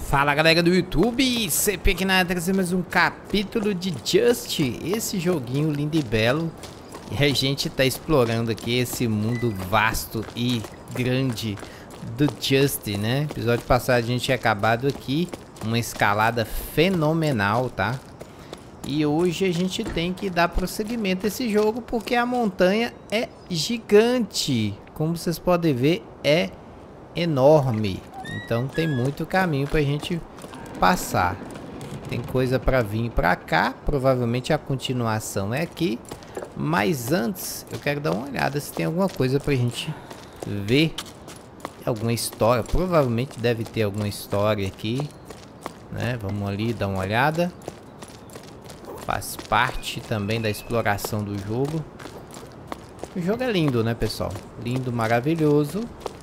Fala galera do YouTube, CP aqui na área, trazendo mais um capítulo de Just, esse joguinho lindo e belo. E a gente tá explorando aqui esse mundo vasto e grande do Just, né? Episódio passado a gente tinha acabado aqui, uma escalada fenomenal, tá? E hoje a gente tem que dar prosseguimento a esse jogo porque a montanha é gigante. Como vocês podem ver, é enorme. Então tem muito caminho pra gente passar. Tem coisa pra vir pra cá. Provavelmente a continuação é aqui. Mas antes eu quero dar uma olhada se tem alguma coisa pra gente ver. Alguma história. Provavelmente deve ter alguma história aqui, né? Vamos ali dar uma olhada. Faz parte também da exploração do jogo. O jogo é lindo, né, pessoal? Lindo, maravilhoso.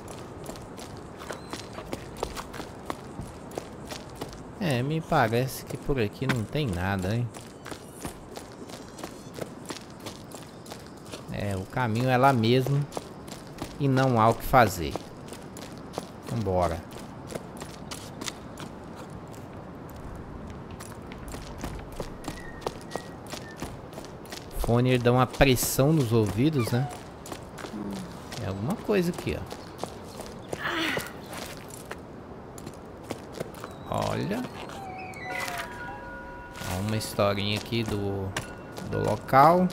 É, me parece que por aqui não tem nada, hein? É, o caminho é lá mesmo. E não há o que fazer. Vambora. O fone ele dá uma pressão nos ouvidos, né? É alguma coisa aqui, ó. Olha. Uma historinha aqui do local.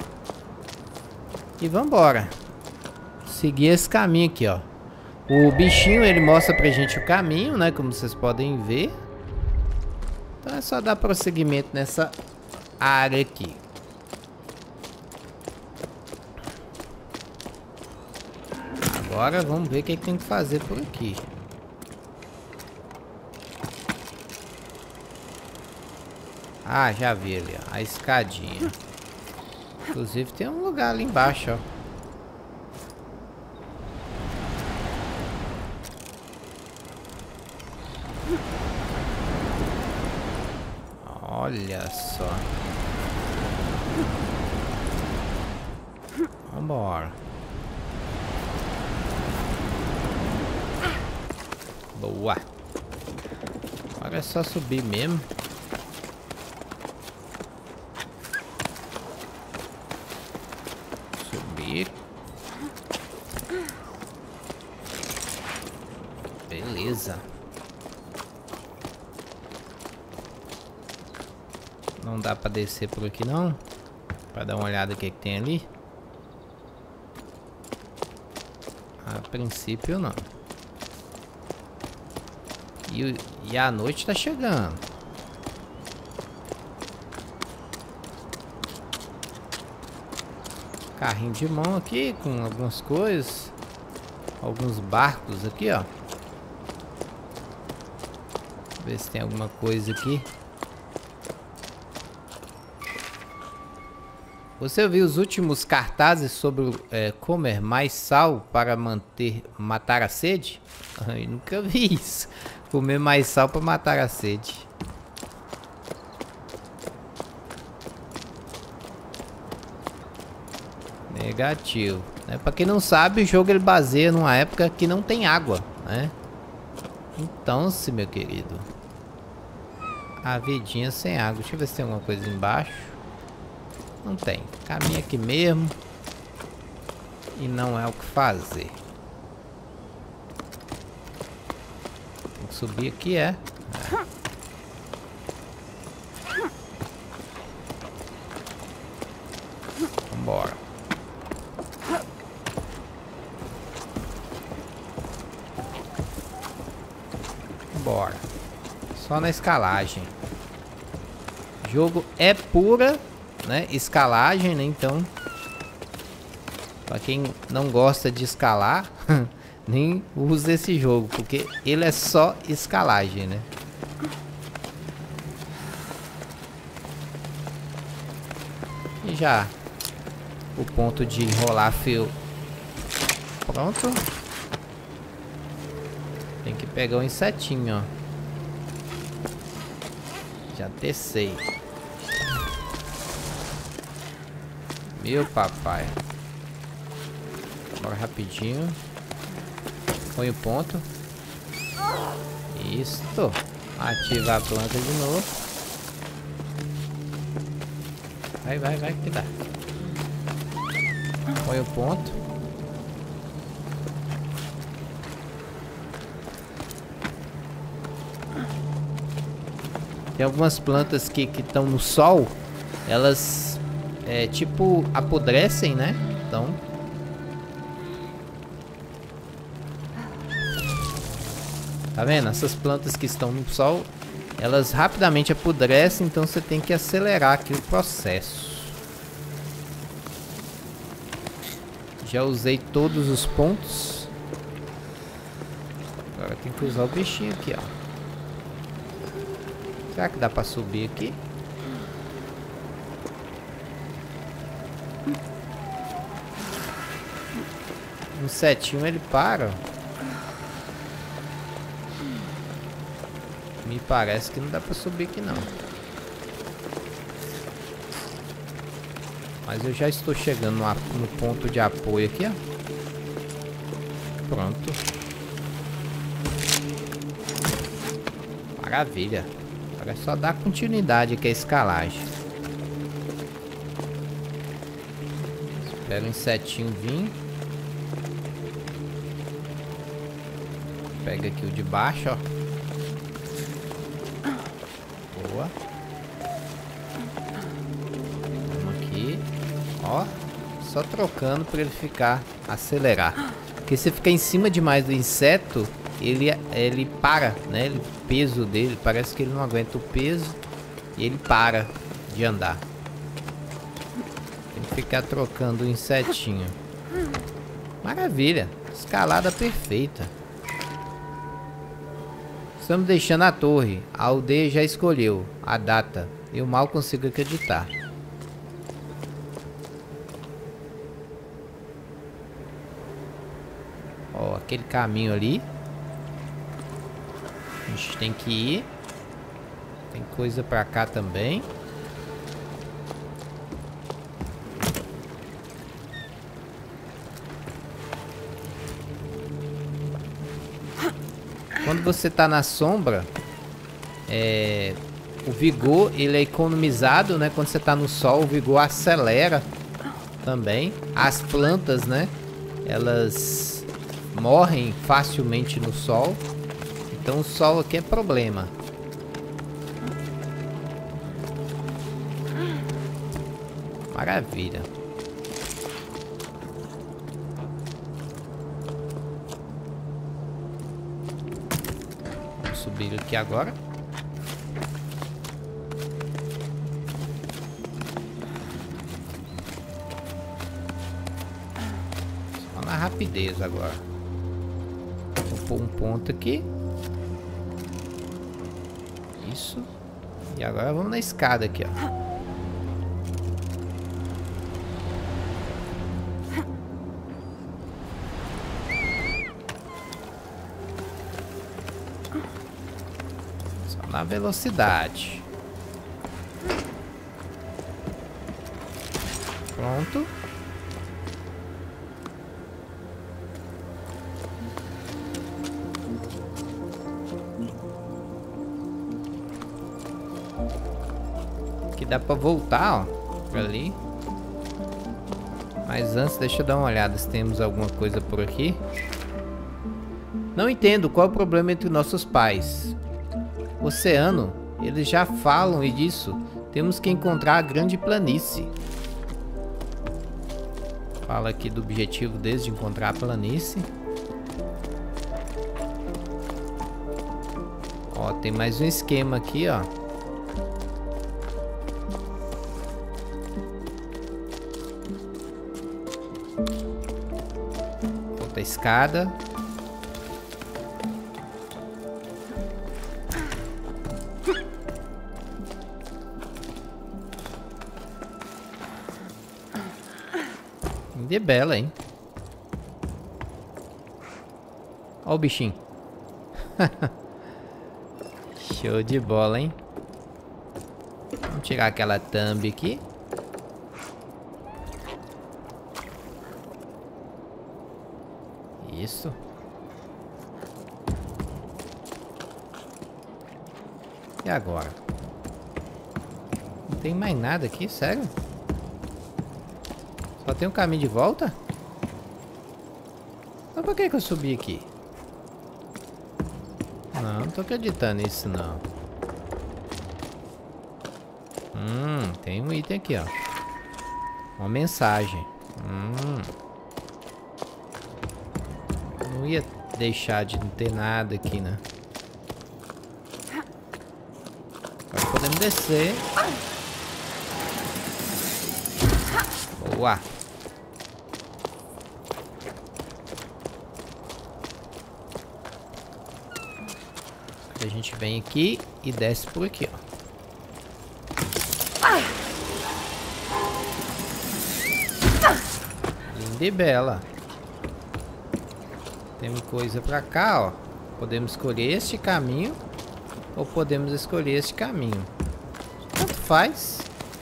E vambora. Seguir esse caminho aqui, ó. O bichinho, ele mostra pra gente o caminho, né? Como vocês podem ver. Então é só dar prosseguimento nessa área aqui. Agora vamos ver o que tem que fazer por aqui. Ah, já vi ali, ó, a escadinha. Inclusive tem um lugar ali embaixo, ó. Olha só. Vambora. Boa. Agora é só subir mesmo. Beleza. Não dá pra descer por aqui não. Pra dar uma olhada no que tem ali. A princípio não. E a noite tá chegando. Carrinho de mão aqui com algumas coisas. Alguns barcos aqui, ó. Ver se tem alguma coisa aqui. Você viu os últimos cartazes sobre comer mais sal para matar a sede? Eu nunca vi isso. Comer mais sal para matar a sede. Negativo, né? Para quem não sabe, o jogo ele baseia numa época que não tem água, né? Então, se meu querido, a vidinha sem água. Deixa eu ver se tem alguma coisa embaixo. Não tem. Caminha aqui mesmo. E não é o que fazer. Tem que subir aqui, é. Vambora. Bora. Só na escalagem. O jogo é pura, né, escalagem, né? Então, pra quem não gosta de escalar, nem usa esse jogo, porque ele é só escalagem, né? E já o ponto de enrolar fio. Pronto. Tem que pegar um insetinho, ó. Já tecei. Meu papai. Bora rapidinho. Põe o ponto. Isto. Ativar a planta de novo. Vai que dá. Põe o ponto. Tem algumas plantas que estão no sol. Elas tipo apodrecem, né? Então tá vendo? Essas plantas que estão no sol, elas rapidamente apodrecem, então você tem que acelerar aqui o processo. Já usei todos os pontos. Agora tem que usar o bichinho aqui, ó. Será que dá pra subir aqui? No setinho ele para. Me parece que não dá pra subir aqui não. Mas eu já estou chegando no ponto de apoio aqui, ó. Pronto. Maravilha. Agora é só dar continuidade aqui à escalagem. Espera o insetinho vir. Pega aqui o de baixo, ó. Boa. Vamos aqui. Ó. Só trocando para ele acelerar. Porque se ficar em cima demais do inseto, ele para, né? O peso dele, parece que ele não aguenta o peso. E ele para de andar. Tem que ficar trocando o insetinho. Maravilha. Escalada perfeita. Estamos deixando a torre. A aldeia já escolheu a data. Eu mal consigo acreditar. Ó, aquele caminho ali. A gente tem que ir. Tem coisa pra cá também. Quando você tá na sombra, o vigor ele é economizado, né? Quando você tá no sol, o vigor acelera também. As plantas, né? Elas morrem facilmente no sol. Então o sol aqui é problema. Maravilha. Vamos subir aqui agora. Só na rapidez agora. Vou pôr um ponto aqui. Isso. E agora vamos na escada aqui, ó. Só na velocidade. Pronto. Que dá pra voltar, ó, pra ali. Mas antes, deixa eu dar uma olhada se temos alguma coisa por aqui. Não entendo qual é o problema entre nossos pais. Oceano, eles já falam e disso. Temos que encontrar a grande planície. Fala aqui do objetivo deles de encontrar a planície. Ó, tem mais um esquema aqui, ó. Outra escada. De bela, hein? Ó o bichinho. Show de bola, hein? Vamos tirar aquela thumb aqui. Isso. E agora? Não tem mais nada aqui, sério? Só tem um caminho de volta? Mas por que que eu subi aqui? Não tô acreditando nisso, não. Tem um item aqui, ó. Uma mensagem. Não ia deixar de não ter nada aqui, né? Agora podemos descer. Boa. A gente vem aqui e desce por aqui, ó. Linda e bela. Tem coisa pra cá, ó. Podemos escolher este caminho ou podemos escolher este caminho. Tanto faz.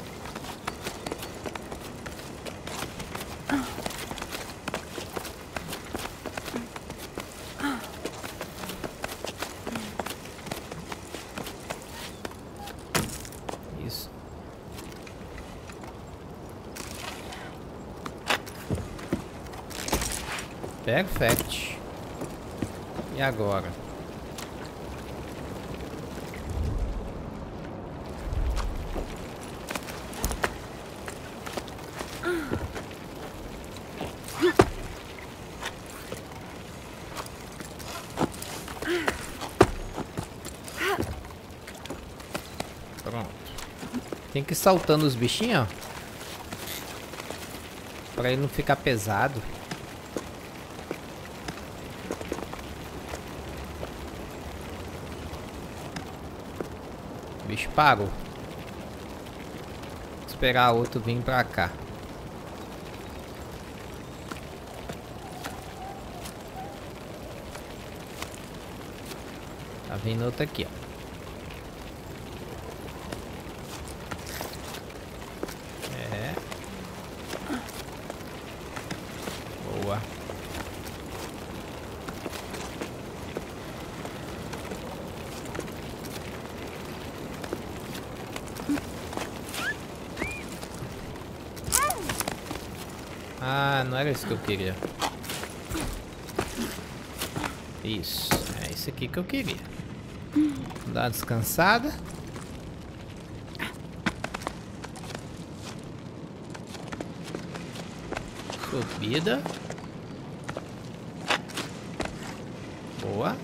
Isso. Perfect. E agora? Pronto. Tem que ir saltando os bichinhos, ó. Pra ele não ficar pesado. O bicho parou. Vou esperar outro vir pra cá. Tá vindo outro aqui, ó. É. Boa. Ah, não era isso que eu queria. Isso, é isso aqui que eu queria. Dar uma descansada. Subida. Boa.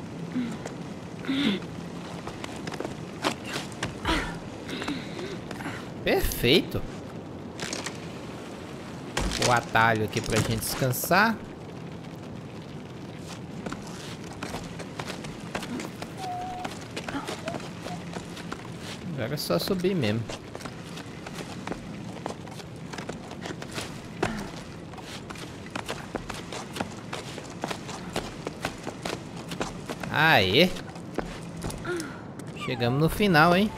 Perfeito. O atalho aqui pra gente descansar. Agora é só subir mesmo. Aê! Chegamos no final, hein?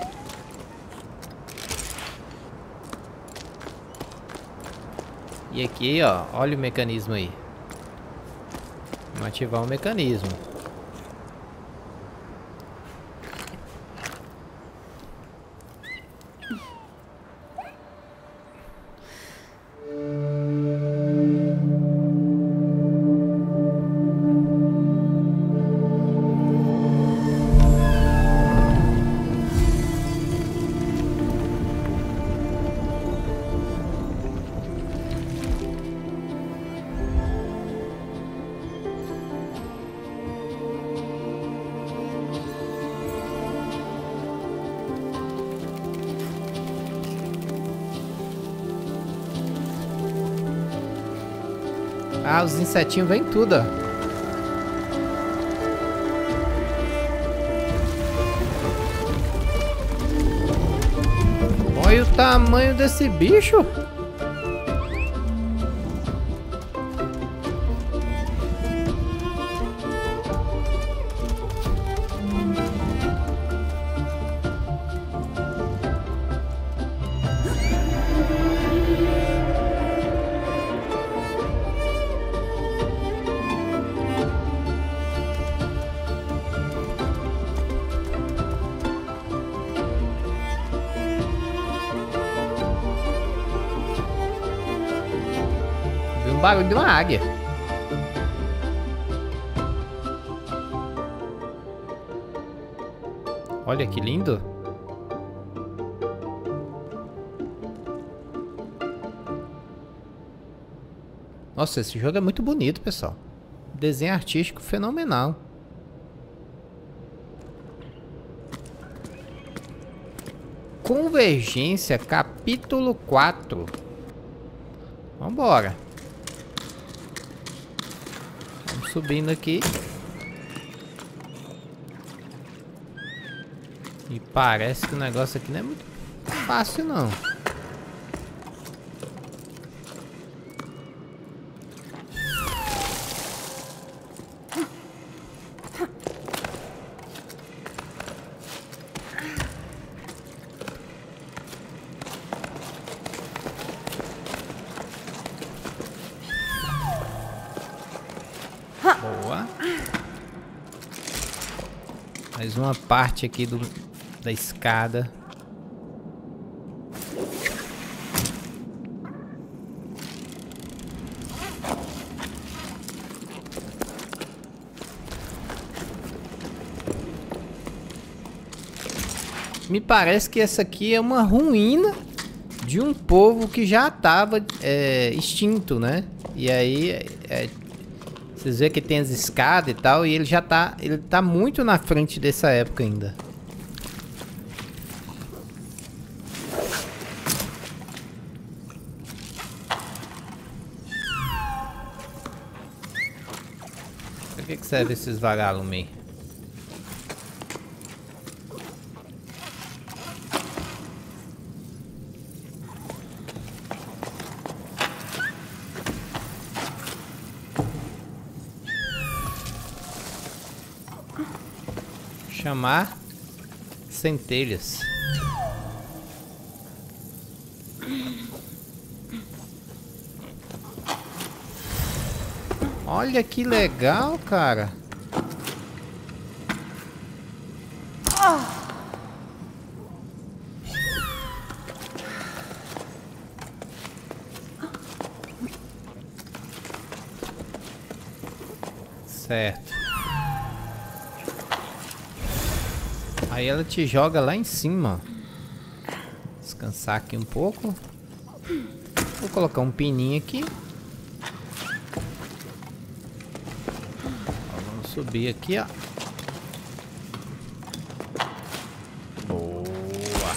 E aqui, ó, olha o mecanismo aí. Vamos ativar o mecanismo. Ah, os insetinhos vêm tudo, ó. Olha o tamanho desse bicho. um barulho de uma águia. Olha que lindo. Nossa, esse jogo é muito bonito, pessoal. Desenho artístico fenomenal. Convergência, capítulo 4. Vambora. Vamos subindo aqui. E parece que o negócio aqui não é muito fácil, não. Boa. Mais uma parte aqui da escada. Me parece que essa aqui é uma ruína de um povo que já estava extinto, né? E aí vocês veem que tem as escadas e tal, e ele tá muito na frente dessa época ainda. Pra que serve esses vagalumes aí? Chamar centelhas. Olha que legal, cara. Certo. Aí ela te joga lá em cima. Descansar aqui um pouco. Vou colocar um pininho aqui. Vamos subir aqui, ó. Boa.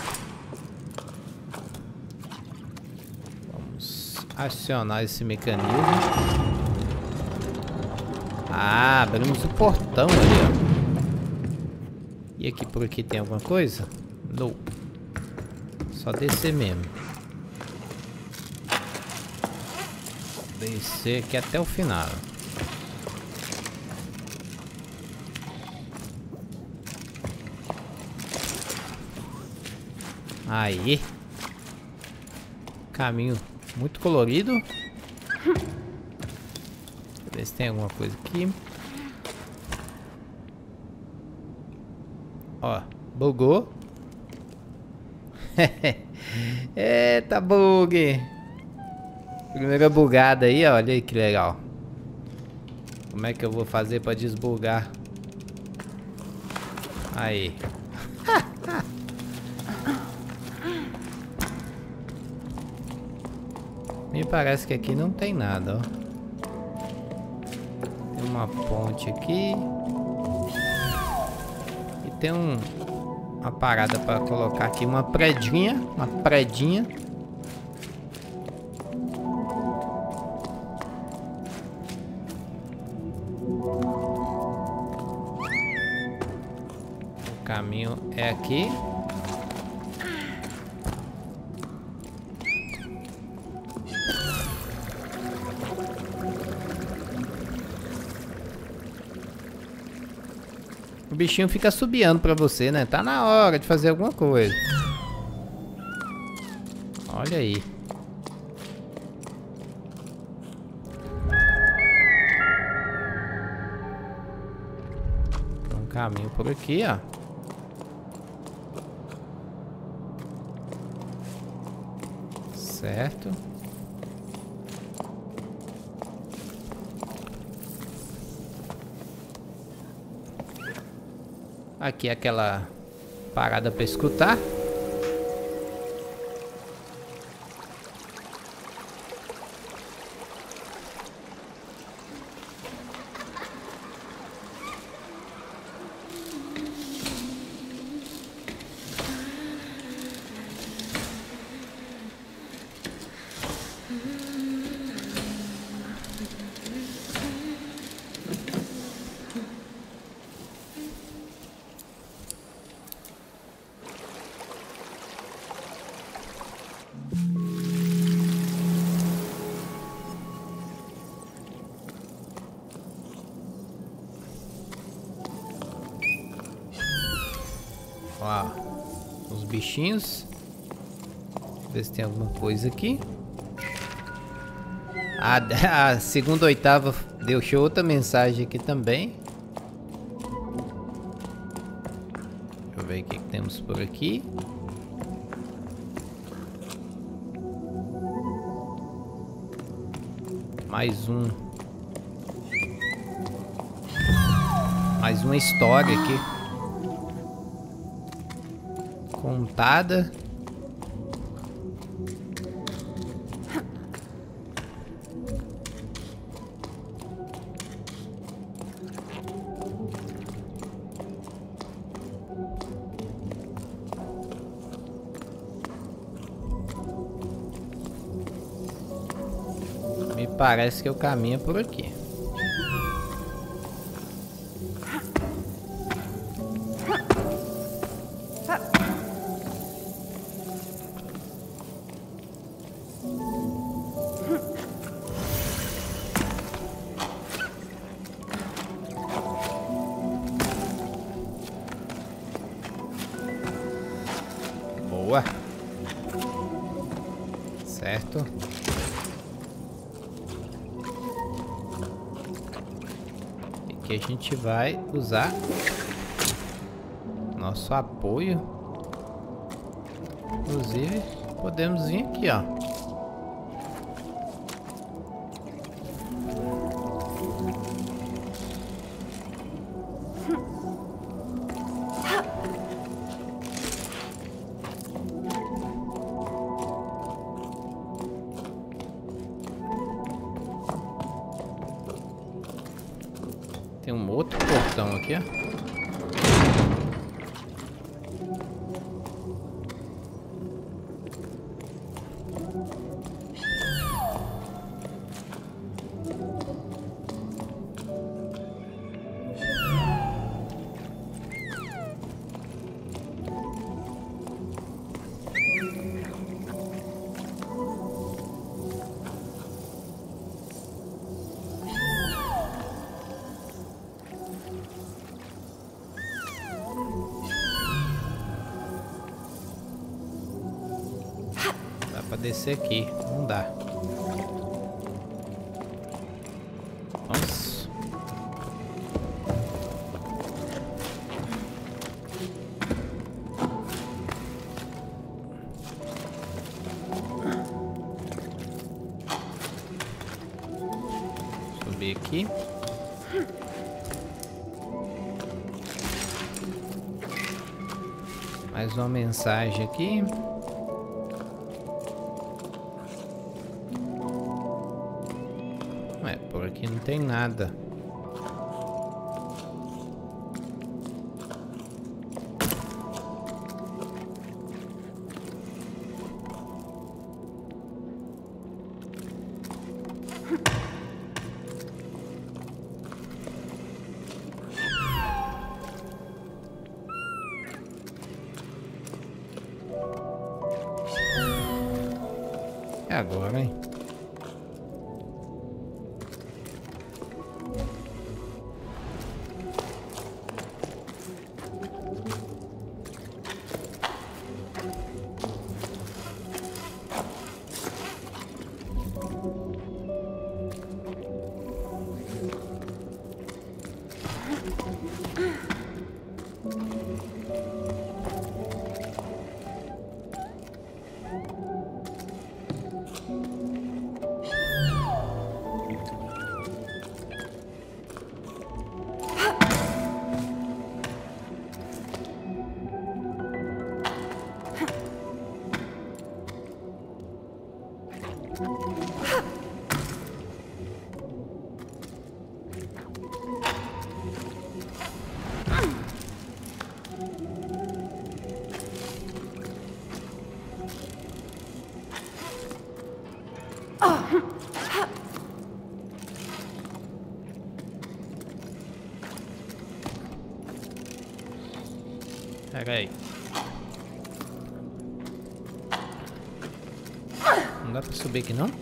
Vamos acionar esse mecanismo. Ah, abrimos o portão ali, ó. E aqui por aqui tem alguma coisa? Não. Só descer mesmo. Descer aqui até o final. Aí. Caminho muito colorido. Deixa eu ver se tem alguma coisa aqui. Ó, bugou. Eita, bug. Primeira bugada aí, ó, olha aí que legal. Como é que eu vou fazer pra desbugar? Aí. Me parece que aqui não tem nada, ó. Tem uma ponte aqui. Tem uma parada para colocar aqui, uma predinha, O caminho é aqui. O bichinho fica assobiando pra você, né? Tá na hora de fazer alguma coisa. Olha aí. Tem um caminho por aqui, ó. Certo. Aqui é aquela parada para escutar. Ó, os bichinhos. Ver se tem alguma coisa aqui. A segunda oitava deixou outra mensagem aqui também. Deixa eu ver o que temos por aqui. Mais uma história aqui contada. Me parece que o caminho é por aqui. Boa. Certo. E aqui a gente vai usar nosso apoio. Inclusive, podemos vir aqui, ó. Tem um outro portão aqui, ó. Pra descer aqui, não dá. Vamos. Subir aqui. Mais uma mensagem aqui. Por aqui não tem nada. É agora, hein? Pega aí. Não dá pra subir aqui não?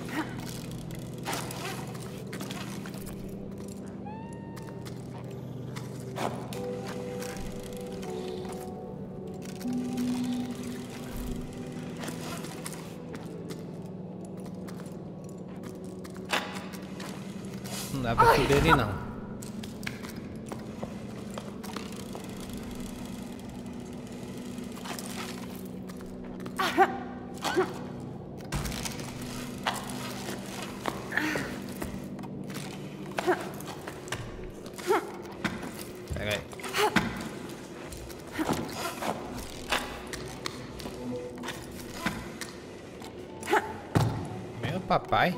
Não dá pra subir ali não. Pega aí. Meu papai.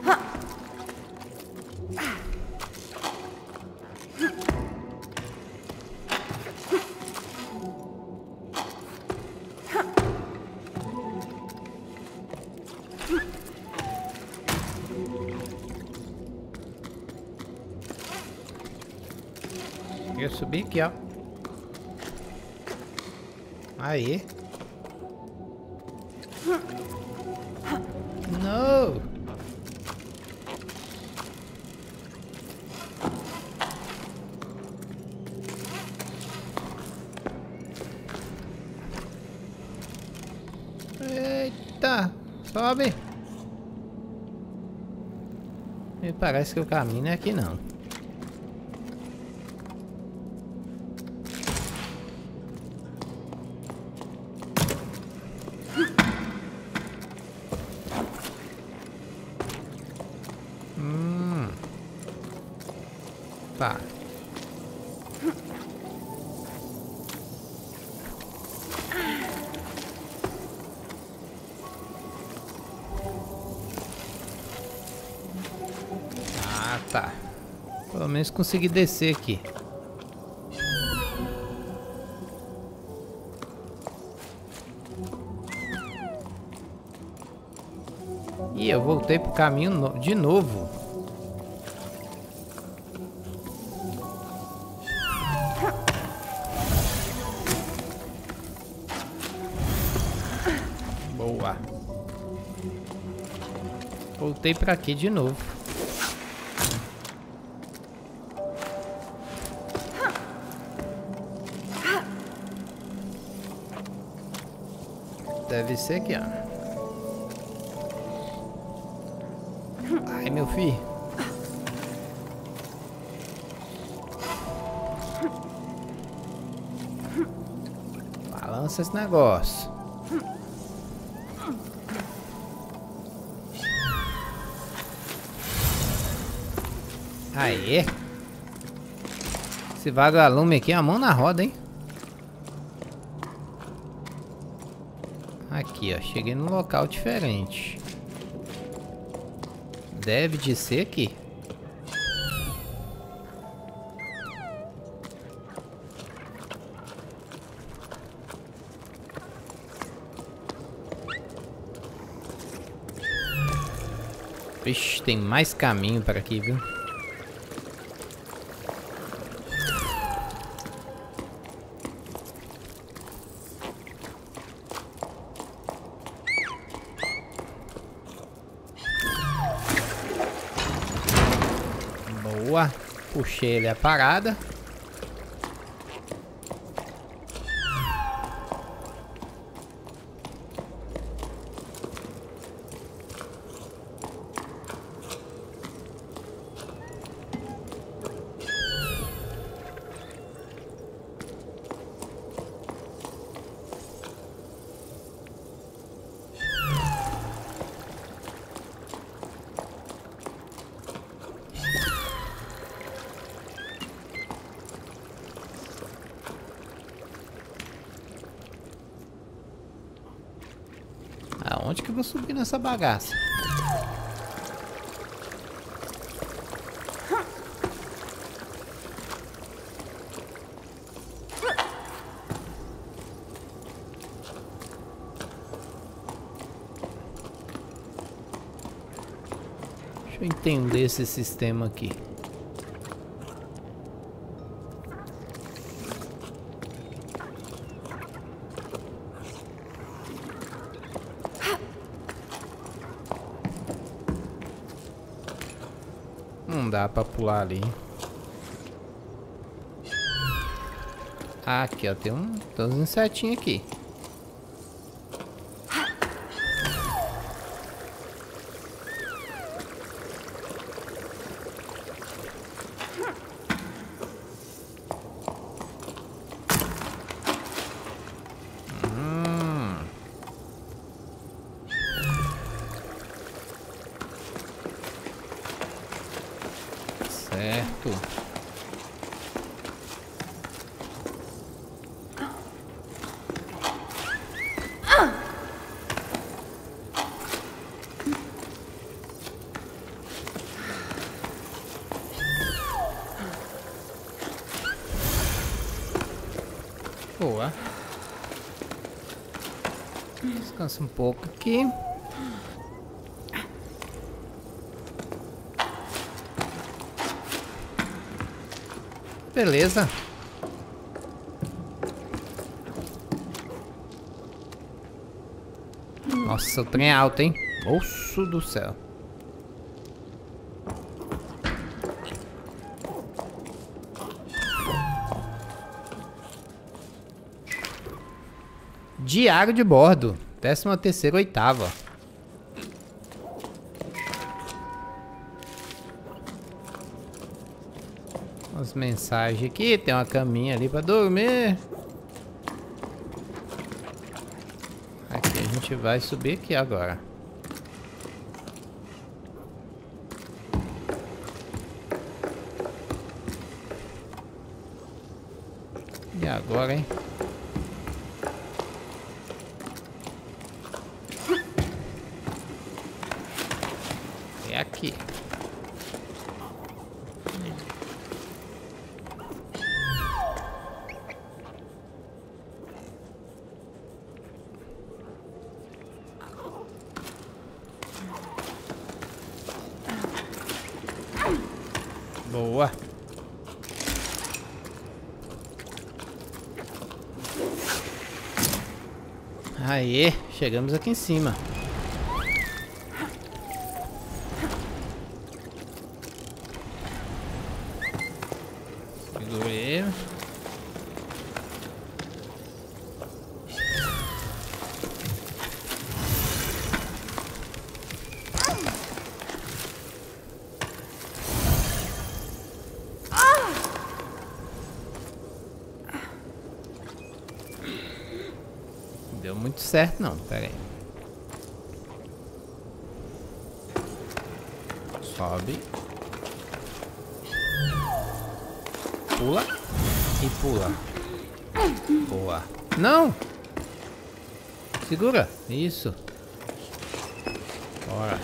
Eu subi aqui, ó. Aí. Não. Eita, sobe. Me parece que o caminho é aqui não. Tá. Ah, tá. Pelo menos consegui descer aqui. E eu voltei pro caminho de novo. Boa. Voltei pra aqui de novo. Deve ser aqui, ó. Ai, meu filho. Balança esse negócio. Aê. Esse vagalume aqui é a mão na roda, hein? Aqui, ó. Cheguei num local diferente. Deve de ser aqui. Vixe, tem mais caminho para aqui, viu? Boa. Puxei ele a parada. Aonde que eu vou subir nessa bagaça? Deixa eu entender esse sistema aqui. Não dá pra pular ali. Ah, aqui, ó. Tem uns insetinhos aqui. Certo. Boa. Descansa um pouco aqui. Beleza. Nossa, o trem é alto, hein? Osso do céu. Diário de bordo. 13ª, 8ª. As mensagens aqui. Tem uma caminha ali pra dormir. Aqui a gente vai subir aqui agora. E agora, hein? É aqui. Boa. Aê, chegamos aqui em cima. Segurei. Deu muito certo não, pera aí. Sobe. Pula. E pula. Boa. Não! Segura. Isso. Bora.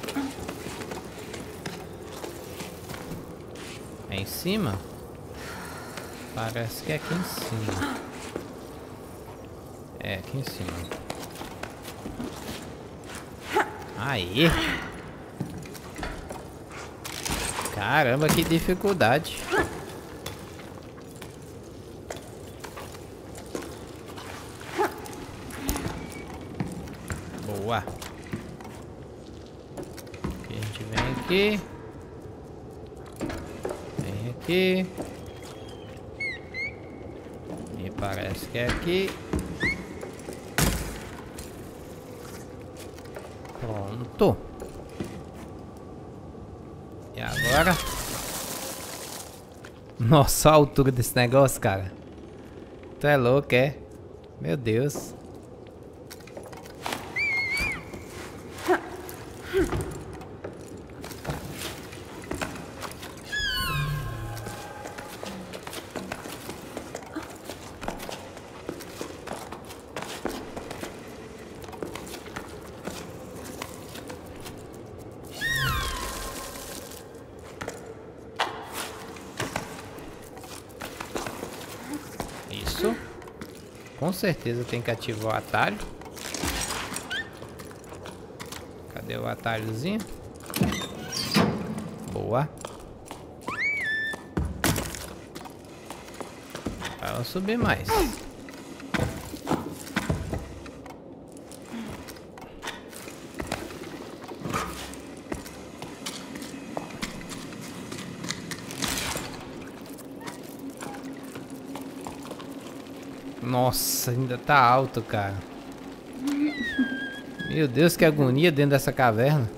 É em cima? Parece que é aqui em cima. É, aqui em cima. Aí. Caramba, que dificuldade. Boa. Aqui a gente vem aqui. Vem aqui. E parece que é aqui. Pronto. E agora? Nossa, a altura desse negócio, cara. Tu é louco, é? Meu Deus. Isso. Com certeza tem que ativar o atalho. Cadê o atalhozinho? Boa. Para subir mais. Nossa, ainda tá alto, cara. Meu Deus, que agonia dentro dessa caverna.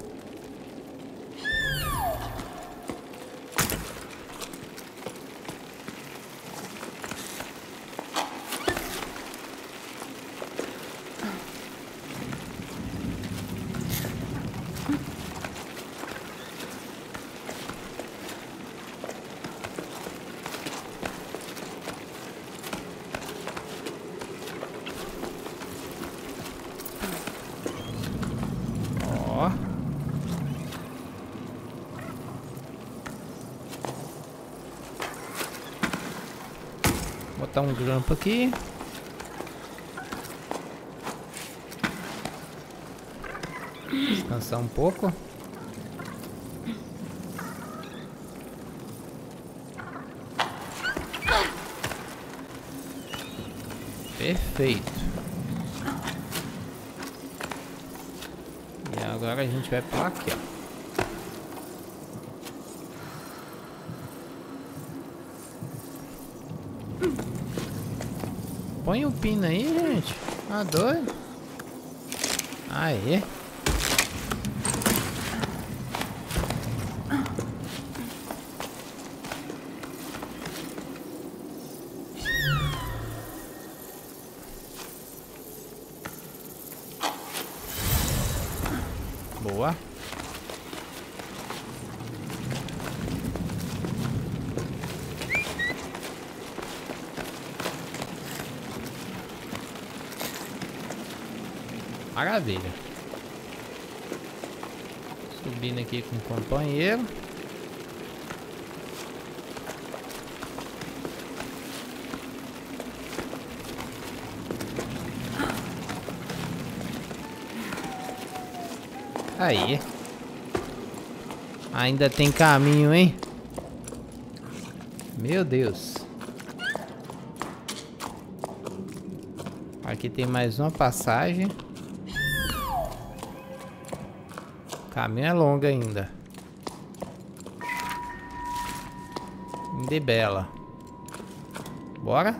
Ó. Botar um grampo aqui. Descansar um pouco. Perfeito. E agora a gente vai para aqui, ó. Põe o pino aí, gente. Tá doido? Aê. Boa. Maravilha. Subindo aqui com o companheiro. Aí. Ainda tem caminho, hein? Meu Deus. Aqui tem mais uma passagem. O caminho é longo ainda. De bela. Bora?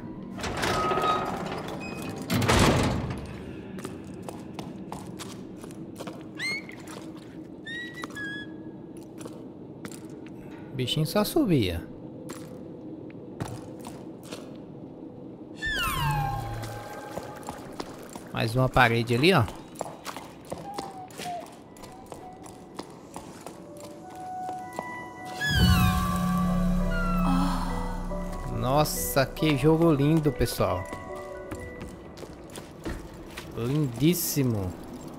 O bichinho só subia. Mais uma parede ali, ó. Nossa, que jogo lindo, pessoal. Lindíssimo.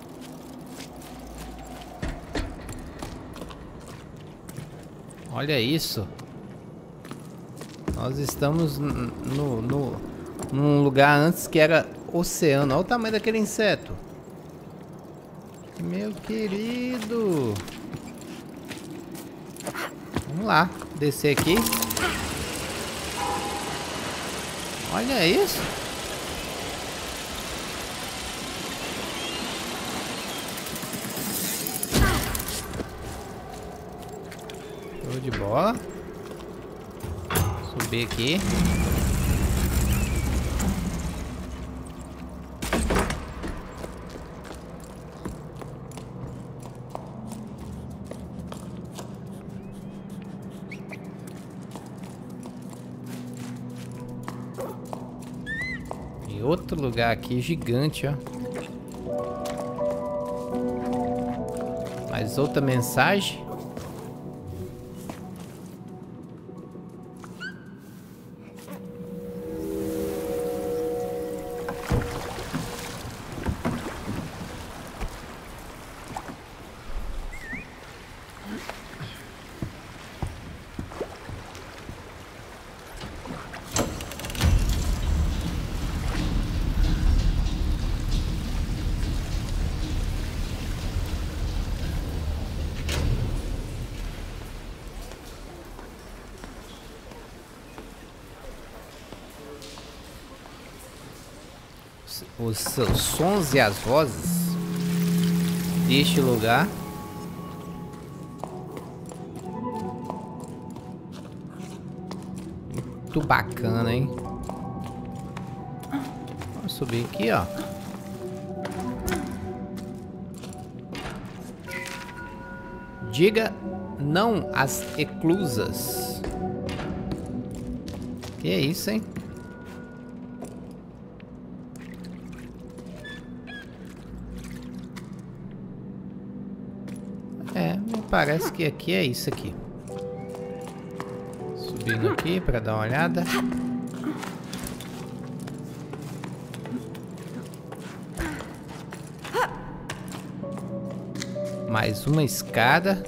Olha isso. Nós estamos num lugar antes que era oceano. Olha o tamanho daquele inseto. Meu querido. Vamos lá. Descer aqui. Olha isso. Show de bola. Subir aqui. E outro lugar aqui gigante, ó. Mais outra mensagem. Os sons e as vozes deste lugar muito bacana, hein? Vamos subir aqui, ó. Diga não às eclusas. Que é isso, hein? É, me parece que aqui é isso aqui. Subindo aqui para dar uma olhada. Mais uma escada.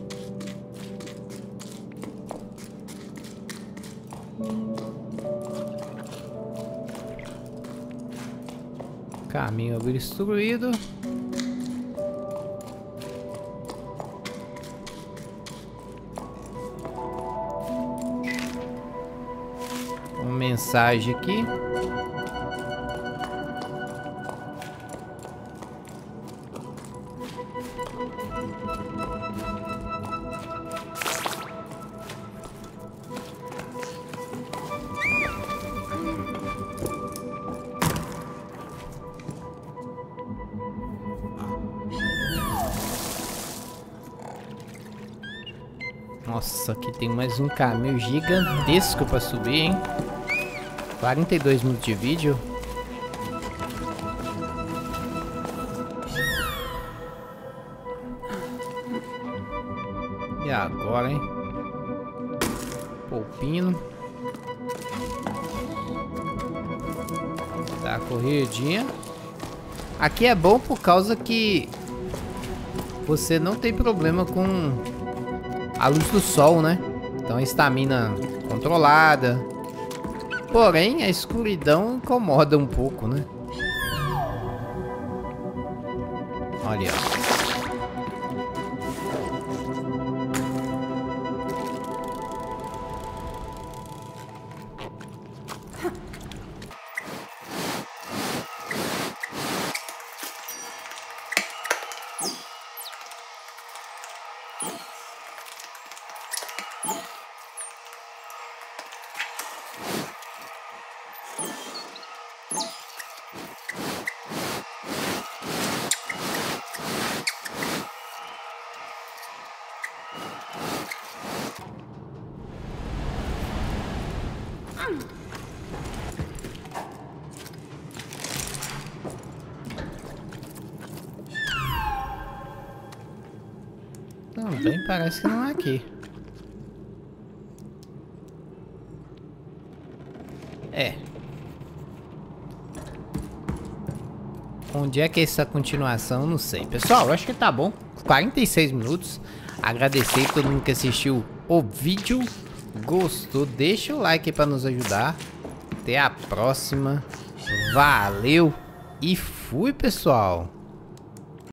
Caminho obstruído. Uma mensagem aqui. Nossa, aqui tem mais um caminho gigantesco para subir, hein? 42 minutos de vídeo. E agora, hein? Polpino. Dá a corridinha. Aqui é bom por causa que você não tem problema com a luz do sol, né? Então a estamina controlada. Porém, a escuridão incomoda um pouco, né? Olha, ó. Também parece que não é aqui. É. Onde é que é essa continuação? Não sei. Pessoal, eu acho que tá bom. 46 minutos. Agradecer a todo mundo que assistiu o vídeo. Gostou? Deixa o like aí pra nos ajudar. Até a próxima. Valeu e fui, pessoal.